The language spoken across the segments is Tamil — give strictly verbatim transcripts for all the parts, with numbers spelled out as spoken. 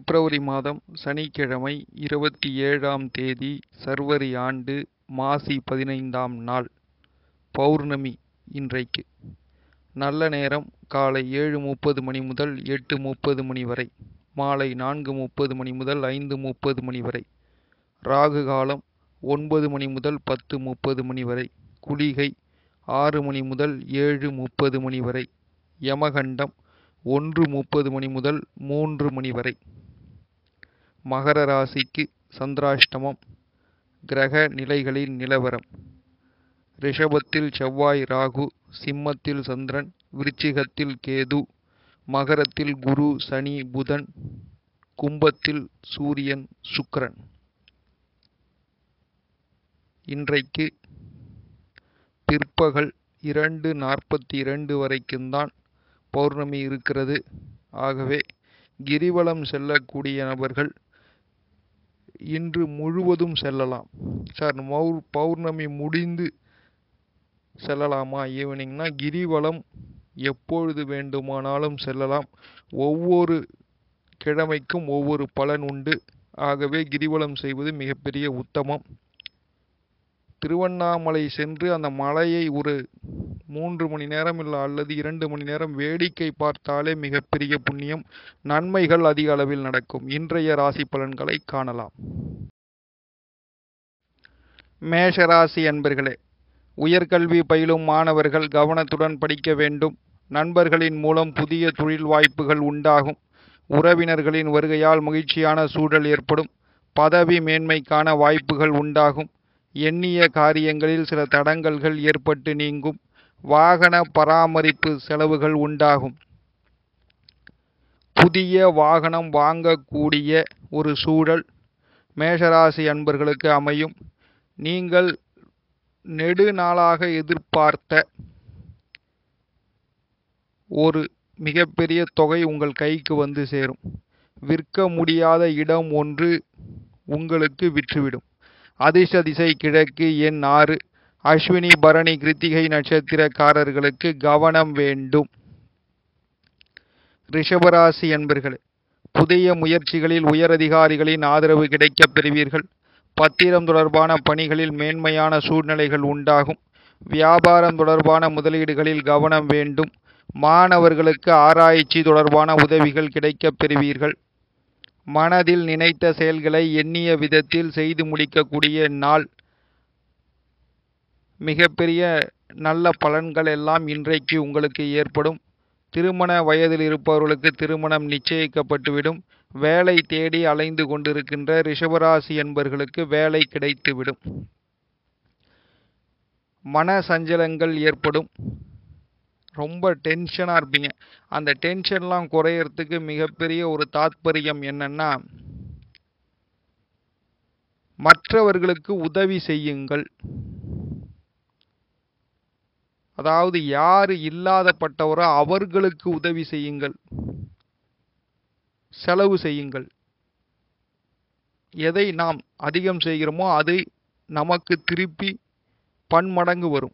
பிப்ரவரி மாதம் சனிக்கிழமை இருபத்தி ஏழாம் தேதி சர்வரி ஆண்டு மாசி பதினைந்தாம் நாள் பௌர்ணமி. இன்றைக்கு நல்ல நேரம் காலை ஏழு முப்பது மணி முதல் எட்டு முப்பது மணி வரை, மாலை நான்கு முப்பது மணி முதல் ஐந்து முப்பது மணி வரை. ராகு காலம் ஒன்பது மணி முதல் பத்து முப்பது மணி வரை. குளிகை ஆறு மணி முதல் ஏழு முப்பது மணி வரை. யமகண்டம் ஒன்று முப்பது மணி முதல் மூன்று மணி வரை. மகர ராசிக்கு சந்திராஷ்டமம். கிரக நிலைகளின் நிலவரம்: ரிஷபத்தில் செவ்வாய் ராகு, சிம்மத்தில் சந்திரன், விருச்சிகத்தில் கேது, மகரத்தில் குரு சனி புதன், கும்பத்தில் சூரியன் சுக்கிரன். இன்றைக்கு பிற்பகல் இரண்டு நாற்பத்தி இரண்டு வரைக்கும்தான் பௌர்ணமி இருக்கிறது. ஆகவே கிரிவலம் செல்லக்கூடிய நபர்கள் இன்று முழுவதும் செல்லலாம். சார், பௌர்ணமி முடிந்து செல்லலாமா ஈவினிங்னா? கிரிவலம் எப்பொழுது வேண்டுமானாலும் செல்லலாம். ஒவ்வொரு கிழமைக்கும் ஒவ்வொரு பலன் உண்டு. ஆகவே கிரிவலம் செய்வது மிகப்பெரிய உத்தமம். திருவண்ணாமலை சென்று அந்த மலையை ஒரு மூன்று மணி நேரம் இல்லை அல்லது இரண்டு மணி நேரம் வேடிக்கை பார்த்தாலே மிகப்பெரிய புண்ணியம், நன்மைகள் அதிக அளவில் நடக்கும். இன்றைய ராசி பலன்களை காணலாம். மேஷராசி அன்பர்களே, உயர்கல்வி பயிலும் மாணவர்கள் கவனத்துடன் படிக்க வேண்டும். நண்பர்களின் மூலம் புதிய தொழில் வாய்ப்புகள் உண்டாகும். உறவினர்களின் வருகையால் மகிழ்ச்சியான சூழல் ஏற்படும். பதவி மேன்மைக்கான வாய்ப்புகள் உண்டாகும். எண்ணிய காரியங்களில் சில தடங்கல்கள் ஏற்பட்டு நீங்கும். வாகன பராமரிப்பு செலவுகள் உண்டாகும். புதிய வாகனம் வாங்கக்கூடிய ஒரு சூழல் மேஷராசி அன்பர்களுக்கு அமையும். நீங்கள் நெடுநாளாக எதிர்பார்த்த ஒரு மிகப்பெரிய தொகை உங்கள் கைக்கு வந்து சேரும். விற்க முடியாத இடம் ஒன்று உங்களுக்கு விற்றுவிடும். அதிர்ஷ்ட திசை கிழக்கு, எண் ஆறு. அஸ்வினி பரணி கிருத்திகை நட்சத்திரக்காரர்களுக்கு கவனம் வேண்டும். ரிஷபராசி என்பர்களே, புதிய முயற்சிகளில் உயரதிகாரிகளின் ஆதரவு கிடைக்கப் பெறுவீர்கள். பத்திரம் தொடர்பான பணிகளில் மேன்மையான சூழ்நிலைகள் உண்டாகும். வியாபாரம் தொடர்பான முதலீடுகளில் கவனம் வேண்டும். மாணவர்களுக்கு ஆராய்ச்சி தொடர்பான உதவிகள் கிடைக்கப் பெறுவீர்கள். மனதில் நினைத்த செயல்களை எண்ணிய விதத்தில் செய்து முடிக்கக்கூடிய நாள். மிகப்பெரிய நல்ல பலன்கள் எல்லாம் இன்றைக்கு உங்களுக்கு ஏற்படும். திருமண வயதில் இருப்பவர்களுக்கு திருமணம் நிச்சயிக்கப்பட்டுவிடும். வேலை தேடி அலைந்து கொண்டிருக்கின்ற ரிஷபராசி என்பவர்களுக்கு வேலை கிடைத்துவிடும். மன சஞ்சலங்கள் ஏற்படும். ரொம்ப டென்ஷனாக இருப்பீங்க. அந்த டென்ஷன்லாம் குறையறதுக்கு மிகப்பெரிய ஒரு தாத்பரியம் என்னன்னா, மற்றவர்களுக்கு உதவி செய்யுங்கள். அதாவது யார் இல்லாதப்பட்டவரோ அவர்களுக்கு உதவி செய்யுங்கள், செலவு செய்யுங்கள். எதை நாம் அதிகம் செய்கிறோமோ அதை நமக்கு திருப்பி பன்மடங்கு வரும்.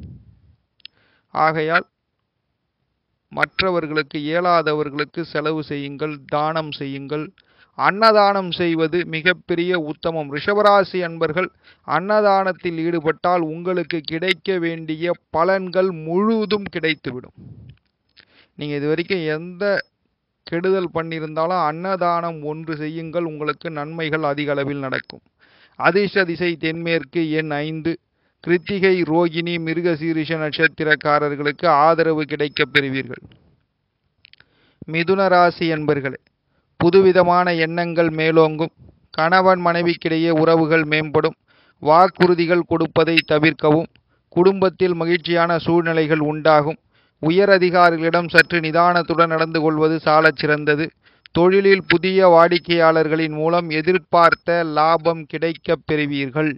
ஆகையால் மற்றவர்களுக்கு, இயலாதவர்களுக்கு செலவு செய்யுங்கள், தானம் செய்யுங்கள். அன்னதானம் செய்வது மிகப்பெரிய உத்தமம். ரிஷபராசி அன்பர்கள் அன்னதானத்தில் ஈடுபட்டால் உங்களுக்கு கிடைக்க வேண்டிய பலன்கள் முழுவதும் கிடைத்துவிடும். நீங்கள் இது வரைக்கும் எந்த கெடுதல் பண்ணியிருந்தாலும் அன்னதானம் ஒன்று செய்யுங்கள், உங்களுக்கு நன்மைகள் அதிக அளவில் நடக்கும். அதிர்ஷ்ட திசை தென்மேற்கு, எண் ஐந்து. கிருத்திகை ரோகிணி மிருகசீரிஷ நட்சத்திரக்காரர்களுக்கு ஆதரவு கிடைக்கப் பெறுவீர்கள். மிதுன ராசி என்பர்களே, புதுவிதமான எண்ணங்கள் மேலோங்கும். கணவன் மனைவிக்கிடையே உறவுகள் மேம்படும். வாக்குறுதிகள் கொடுப்பதை தவிர்க்கவும். குடும்பத்தில் மகிழ்ச்சியான சூழ்நிலைகள் உண்டாகும். உயர் அதிகாரிகளிடம் சற்று நிதானத்துடன் நடந்து கொள்வது சாலச் சிறந்தது. தொழிலில் புதிய வாடிக்கையாளர்களின் மூலம் எதிர்பார்த்த லாபம் கிடைக்கப் பெறுவீர்கள்.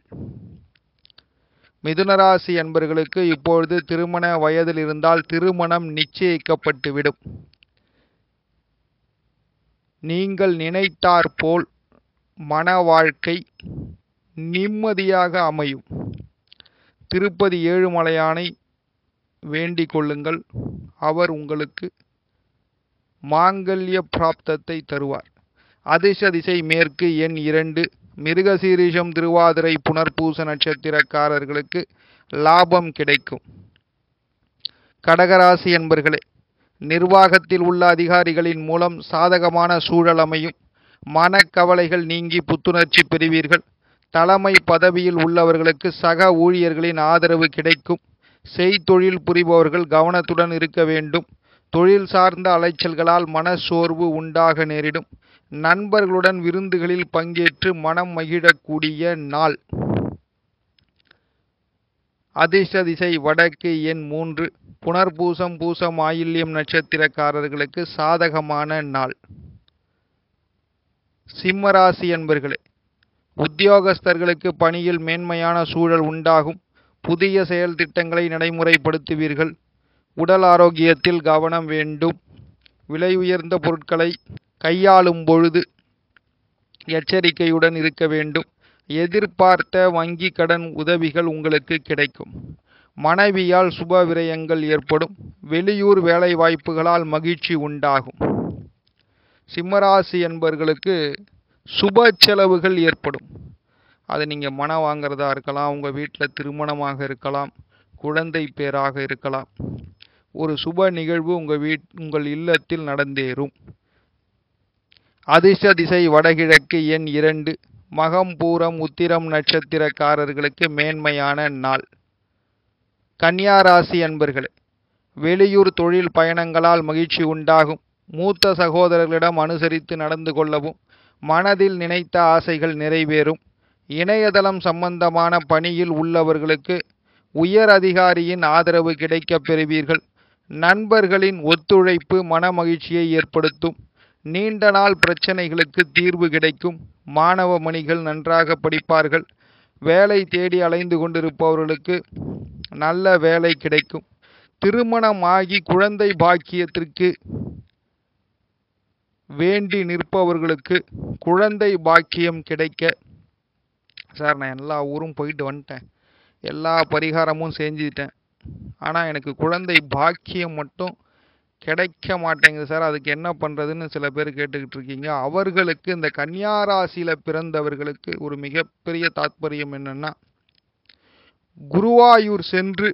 மிதுனராசி என்பர்களுக்கு இப்பொழுது திருமண வயதில் இருந்தால் திருமணம் நிச்சயிக்கப்பட்டுவிடும். நீங்கள் நினைத்தாற் போல் மன வாழ்க்கை நிம்மதியாக அமையும். திருப்பதி ஏழுமலையானை வேண்டிக் கொள்ளுங்கள். அவர் உங்களுக்கு மாங்கல்ய பிராப்தத்தை தருவார். அதிர்ஷ்ட திசை மேற்கு, எண் இரண்டு. மிருகசீரிஷம், திருவாதிரை, புனர்பூச நட்சத்திரக்காரர்களுக்கு லாபம் கிடைக்கும். கடகராசி என்பர்களே, நிர்வாகத்தில் உள்ள அதிகாரிகளின் மூலம் சாதகமான சூழல் அமையும். மனக்கவலைகள் நீங்கி புத்துணர்ச்சி பெறுவீர்கள். தலைமை பதவியில் உள்ளவர்களுக்கு சக ஊழியர்களின் ஆதரவு கிடைக்கும். செய்தொழில் புரிபவர்கள் கவனத்துடன் இருக்க வேண்டும். தொழில் சார்ந்த அலைச்சல்களால் மனச்சோர்வு உண்டாக நேரிடும். நண்பர்களுடன் விருந்துகளில் பங்கேற்று மனம் மகிழக்கூடிய நாள். அதிர்ஷ்ட திசை வடக்கு, எண் மூன்று. புனர்பூசம், பூசம், ஆயில்யம் நட்சத்திரக்காரர்களுக்கு சாதகமான நாள். சிம்மராசி என்பர்களே, உத்தியோகஸ்தர்களுக்கு பணியில் மேன்மையான சூழல் உண்டாகும். புதிய செயல் திட்டங்களை நடைமுறைப்படுத்துவீர்கள். உடல் ஆரோக்கியத்தில் கவனம் வேண்டும். விலை உயர்ந்த பொருட்களை கையாளும் பொழுது எச்சரிக்கையுடன் இருக்க வேண்டும். எதிர்பார்த்த வங்கி கடன் உதவிகள் உங்களுக்கு கிடைக்கும். மனைவியால் சுப விரயங்கள் ஏற்படும். வெளியூர் வேலை வாய்ப்புகளால் மகிழ்ச்சி உண்டாகும். சிம்மராசி என்பவர்களுக்கு சுப செலவுகள் ஏற்படும். அது நீங்கள் மனம் வாங்கிறதா இருக்கலாம், உங்கள் வீட்டில் திருமணமாக இருக்கலாம், குழந்தை பேராக இருக்கலாம். ஒரு சுப நிகழ்வு உங்கள் வீட் உங்கள் இல்லத்தில் நடந்தேறும். அதிர்ஷ்ட திசை வடகிழக்கு, எண் இரண்டு. மகம், பூரம், உத்திரம் நட்சத்திரக்காரர்களுக்கு மேன்மையான நாள். கன்னியா ராசி அன்பர்களே, வெளியூர் தொழில் பயணங்களால் மகிழ்ச்சி உண்டாகும். மூத்த சகோதரர்களிடம் அனுசரித்து நடந்து கொள்ளவும். மனதில் நினைத்த ஆசைகள் நிறைவேறும். இணையதளம் சம்பந்தமான பணியில் உள்ளவர்களுக்கு உயர் அதிகாரியின் ஆதரவு கிடைக்கப் பெறுவீர்கள். நண்பர்களின் ஒத்துழைப்பு மன மகிழ்ச்சியை ஏற்படுத்தும். நீண்ட நாள் பிரச்சனைகளுக்கு தீர்வு கிடைக்கும். மாணவ மணிகள் நன்றாக படிப்பார்கள். வேலை தேடி அலைந்து கொண்டிருப்பவர்களுக்கு நல்ல வேலை கிடைக்கும். திருமணமாகி குழந்தை பாக்கியத்திற்கு வேண்டி நிற்பவர்களுக்கு குழந்தை பாக்கியம் கிடைக்க, சார் நான் எல்லா ஊரும் போயிட்டு வந்துட்டேன், எல்லா பரிகாரமும் செஞ்சுட்டேன், ஆனால் எனக்கு குழந்தை பாக்கியம் மட்டும் கிடைக்க மாட்டேங்குது சார், அதுக்கு என்ன பண்ணுறதுன்னு சில பேர் கேட்டுக்கிட்டு இருக்கீங்க. அவர்களுக்கு, இந்த கன்னியா ராசியில் பிறந்தவர்களுக்கு ஒரு மிகப்பெரிய தாத்பரியம் என்னன்னா, குருவாயூர் சென்று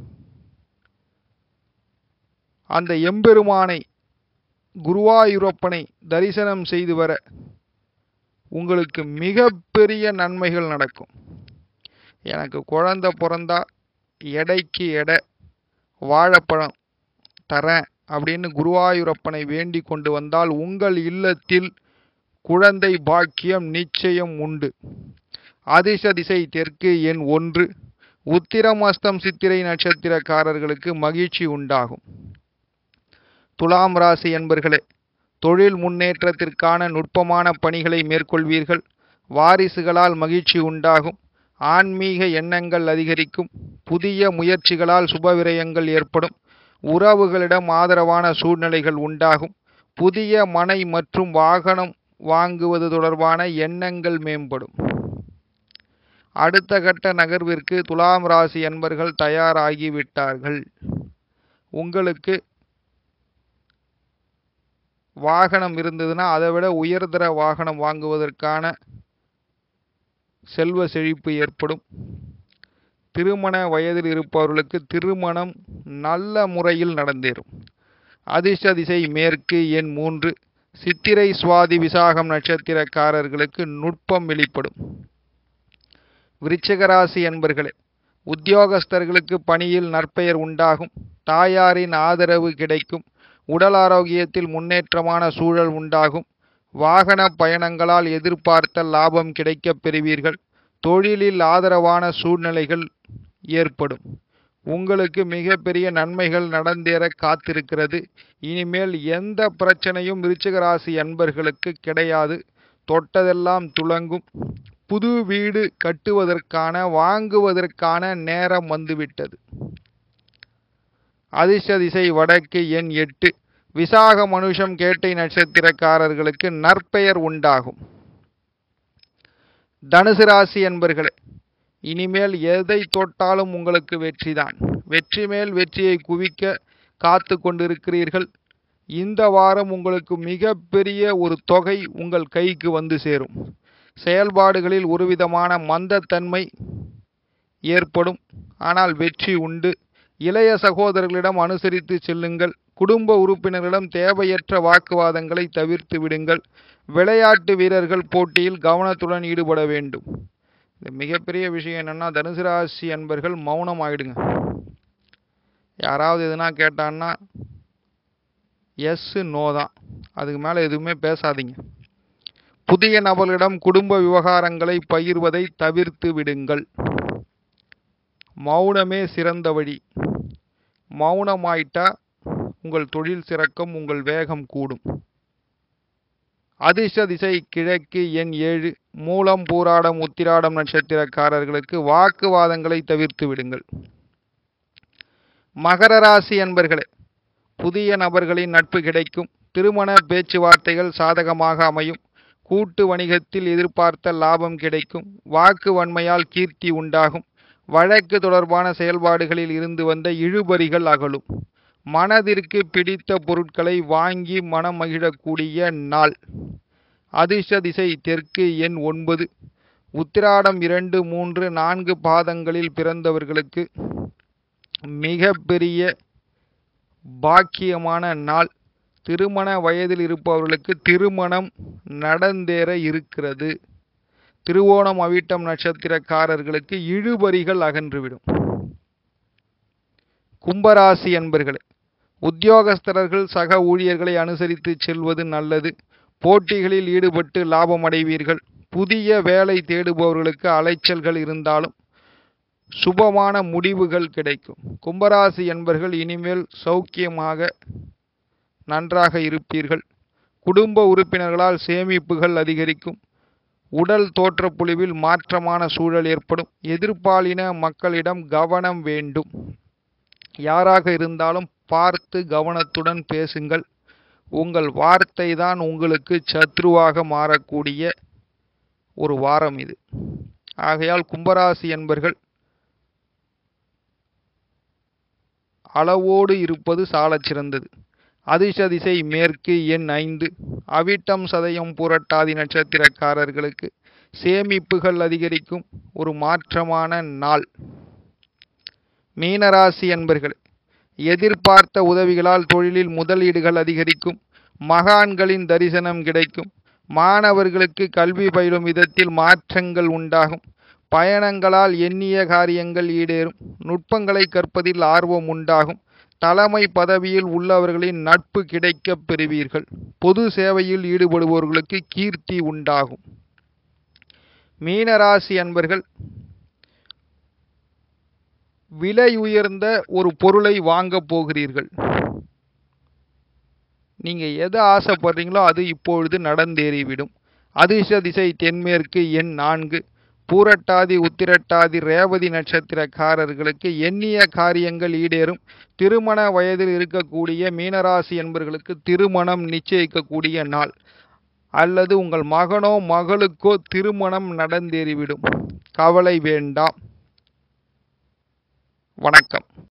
அந்த எம்பெருமானை, குருவாயூரப்பனை தரிசனம் செய்து வர உங்களுக்கு மிகப்பெரிய நன்மைகள் நடக்கும். எனக்கு குழந்தை பிறந்தா எடைக்கு எடை வாழைப்பழம் தரேன் அப்படின்னு குருவாயூரப்பனை வேண்டி கொண்டு வந்தால் உங்கள் இல்லத்தில் குழந்தை பாக்கியம் நிச்சயம் உண்டு. அதிர்ஷ்ட திசை தெற்கு, எண் ஒன்று. உத்திரம், அஸ்தம், சித்திரை நட்சத்திரக்காரர்களுக்கு மகிழ்ச்சி உண்டாகும். துலாம் ராசி என்பர்களே, தொழில் முன்னேற்றத்திற்கான நுட்பமான பணிகளை மேற்கொள்வீர்கள். வாரிசுகளால் மகிழ்ச்சி உண்டாகும். ஆன்மீக எண்ணங்கள் அதிகரிக்கும். புதிய முயற்சிகளால் சுபவிரயங்கள் ஏற்படும். உறவுகளிடம் ஆதரவான சூழ்நிலைகள் உண்டாகும். புதிய மனை மற்றும் வாகனம் வாங்குவது தொடர்பான எண்ணங்கள் மேம்படும். அடுத்த கட்ட நகர்விற்கு துலாம் ராசி என்பர்கள் தயாராகிவிட்டார்கள். உங்களுக்கு வாகனம் இருந்ததுன்னா அதை விட உயர்தர வாகனம் வாங்குவதற்கான செல்வ செழிப்பு ஏற்படும். திருமண வயதில் இருப்பவர்களுக்கு திருமணம் நல்ல முறையில் நடந்தேறும். அதிர்ஷ்ட திசை மேற்கு, எண் மூன்று. சித்திரை, சுவாதி, விசாகம் நட்சத்திரக்காரர்களுக்கு நுட்பம் வெளிப்படும். விருச்சிகராசி என்பர்களே, உத்தியோகஸ்தர்களுக்கு பணியில் நற்பெயர் உண்டாகும். தாயாரின் ஆதரவு கிடைக்கும். உடல் ஆரோக்கியத்தில் முன்னேற்றமான சூழல் உண்டாகும். வாகன பயணங்களால் எதிர்பார்த்த லாபம் கிடைக்கப் பெறுவீர்கள். தொழிலில் ஆதரவான சூழ்நிலைகள் ஏற்படும். உங்களுக்கு மிகப்பெரிய நன்மைகள் நடந்தேற காத்திருக்கிறது. இனிமேல் எந்த பிரச்சனையும் விருச்சிக ராசி அன்பர்களுக்கு கிடையாது. தொட்டதெல்லாம் துலங்கும். புது வீடு கட்டுவதற்கான, வாங்குவதற்கான நேரம் வந்துவிட்டது. அதிர்ஷ்ட திசை வடக்கு, எண் எட்டு. விசாக, மனுஷம், கேட்டை நட்சத்திரக்காரர்களுக்கு நற்பெயர் உண்டாகும். தனுசு ராசி என்பர்களே, இனிமேல் எதை தொட்டாலும் உங்களுக்கு வெற்றிதான். வெற்றி மேல் வெற்றியை குவிக்க காத்து கொண்டிருக்கிறீர்கள். இந்த வாரம் உங்களுக்கு மிகப்பெரிய ஒரு தொகை உங்கள் கைக்கு வந்து சேரும். செயல்பாடுகளில் ஒருவிதமான மந்தத்தன்மை ஏற்படும், ஆனால் வெற்றி உண்டு. இளைய சகோதரர்களிடம் அனுசரித்து செல்லுங்கள். குடும்ப உறுப்பினர்களிடம் தேவையற்ற வாக்குவாதங்களை தவிர்த்து விடுங்கள். விளையாட்டு வீரர்கள் போட்டியில் கவனத்துடன் ஈடுபட வேண்டும். இந்த மிகப்பெரிய விஷயம் என்னன்னா, தனுசு ராசி அன்பர்கள் மௌனம் ஆயிடுங்க. யாராவது எதுனா கேட்டான்னா எஸ் நோ தான், அதுக்கு மேலே எதுவுமே பேசாதீங்க. புதிய நபர்களிடம் குடும்ப விவகாரங்களை பகிர்வதை தவிர்த்து விடுங்கள். மௌனமே சிறந்த வழி. மௌனமாயிட்டா உங்கள் தொழில் சிறக்கும், உங்கள் வேகம் கூடும். அதிர்ஷ்ட திசை கிழக்கு, எண் ஏழு. மூலம் பூராடம் உத்திராடம் நட்சத்திரக்காரர்களுக்கு வாக்குவாதங்களை தவிர்த்து விடுங்கள். மகர ராசி அன்பர்களே, புதிய நபர்களின் நட்பு கிடைக்கும். திருமண பேச்சுவார்த்தைகள் சாதகமாக அமையும். கூட்டு வணிகத்தில் எதிர்பார்த்த லாபம் கிடைக்கும். வாக்கு வன்மையால் கீர்த்தி உண்டாகும். வழக்கு தொடர்பான செயல்பாடுகளில் இருந்து வந்த இழுபறிகள் அகலும். மனதிற்கு பிடித்த பொருட்களை வாங்கி மனம் மகிழக்கூடிய நாள். அதிர்ஷ்ட திசை தெற்கு, எண் ஒன்பது. உத்திராடம் இரண்டு மூன்று நான்கு பாதங்களில் பிறந்தவர்களுக்கு மிக பெரிய பாக்கியமான நாள். திருமண வயதில் இருப்பவர்களுக்கு திருமணம் நடந்தேற இருக்கிறது. திருவோணம் அவிட்டம் நட்சத்திரக்காரர்களுக்கு இழுபறிகள் அகன்றுவிடும். கும்பராசி என்பர்களே, உத்தியோகஸ்தர்கள் சக ஊழியர்களை அனுசரித்து செல்வது நல்லது. போட்டிகளில் ஈடுபட்டு லாபம் அடைவீர்கள். புதிய வேலை தேடுபவர்களுக்கு அலைச்சல்கள் இருந்தாலும் சுபமான முடிவுகள் கிடைக்கும். கும்பராசி என்பர்கள் இனிமேல் சௌக்கியமாக நன்றாக இருப்பீர்கள். குடும்ப உறுப்பினர்களால் சேமிப்புகள் அதிகரிக்கும். உடல் தோற்றப்பொழிவில் மாற்றமான சூழல் ஏற்படும். எதிர்பாலின மக்களிடம் கவனம் வேண்டும். யாராக இருந்தாலும் பார்த்து கவனத்துடன் பேசுங்கள். உங்கள் வார்த்தை தான் உங்களுக்கு சத்ருவாக மாறக்கூடிய ஒரு வாரம் இது. ஆகையால் கும்பராசி என்பர்கள் அளவோடு இருப்பது சாலச் சிறந்தது. அதிர்ஷ்ட திசை மேற்கு, எண் ஐந்து. அவிட்டம் சதயம் பூரட்டாதி நட்சத்திரக்காரர்களுக்கு சேமிப்புகள் அதிகரிக்கும். ஒரு மாற்றமான நாள். மீனராசி என்பர்கள், எதிர்பார்த்த உதவிகளால் தொழிலில் முதலீடுகள் அதிகரிக்கும். மகான்களின் தரிசனம் கிடைக்கும். மாணவர்களுக்கு கல்வி பயிலும் விதத்தில் மாற்றங்கள் உண்டாகும். பயணங்களால் எண்ணிய காரியங்கள் ஈடேறும். நுட்பங்களை கற்பதில் ஆர்வம் உண்டாகும். தலைமை பதவியில் உள்ளவர்களின் நட்பு கிடைக்கப் பெறுவீர்கள். பொது சேவையில் ஈடுபடுபவர்களுக்கு கீர்த்தி உண்டாகும். மீனராசி அன்பர்கள், விலை உயர்ந்த ஒரு பொருளை வாங்கப் போகிறீர்கள். நீங்க எதை ஆசைப்படுறீங்களோ அது இப்பொழுது நடந்தேறிவிடும். அதிர்ஷ்ட திசை தென்மேற்கு, எண் நான்கு. பூரட்டாதி உத்திரட்டாதி ரேவதி நட்சத்திரக்காரர்களுக்கு எண்ணிய காரியங்கள் ஈடேறும். திருமண வயதில் இருக்கக்கூடிய மீனராசி என்பவர்களுக்கு திருமணம் நிச்சயிக்கக்கூடிய நாள், அல்லது உங்கள் மகனோ மகளுக்கோ திருமணம் நடந்தேறிவிடும். கவலை வேண்டாம். வணக்கம்.